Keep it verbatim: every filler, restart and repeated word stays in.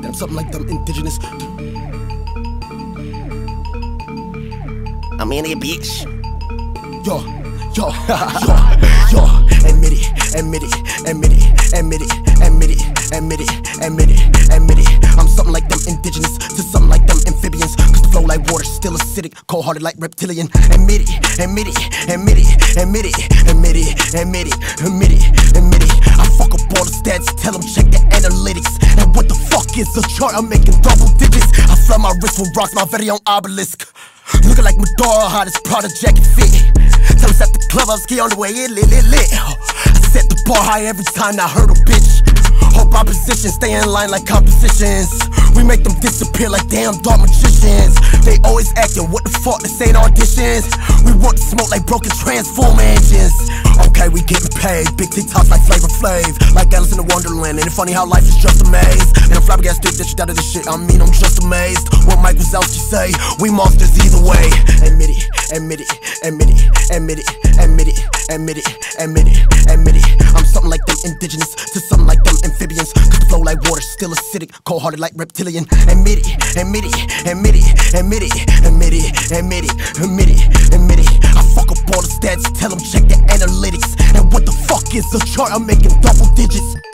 I'm something like them indigenous. I'm in it, bitch. Yo, yo, yo, yo, admit it, admit it, admit it, admit it, admit it, admit it, admit it, admit it. I'm something like them indigenous to something like them amphibians. Cause the flow like water, still acidic, cold-hearted like reptilian. Admit it, admit it, admit it, admit it, admit it, admit it, admit it, admit it. I fuck up all the stats, tell them check the analytics. And what the fuck is a chart? I'm making double digits. I flood my wrist with rocks, my very own obelisk. Looking like Madara, how this Prada jacket fit. Tell us at the club, I was ski on the way, it lit, lit, lit. I set the bar high every time I heard a bitch. Hope opposition stay in line like compositions. We make them disappear like damn dark magicians. They always acting, what the fuck, this ain't auditions. We want to smoke like broken transform engines. Okay, we getting paid, big TikToks like Flavor Flav, like Alice in the Wonderland. Ain't it funny how life is just a maze? And I'm flabbergasted that you out of this shit, I mean I'm just amazed. What Mike Wazowski say, we monsters either way. Admit it, admit it, admit it, admit it, admit it, admit it, admit it, admit it. I'm something like them indigenous to something like them amphibians. Cause the flow like water, still acidic, cold-hearted like reptilian. Admit it, admit it, admit it, admit it, admit it, admit it, admit it, admit it. I fuck up all the stats, tell them check the analytics. And what the fuck is a chart? I'm making double digits.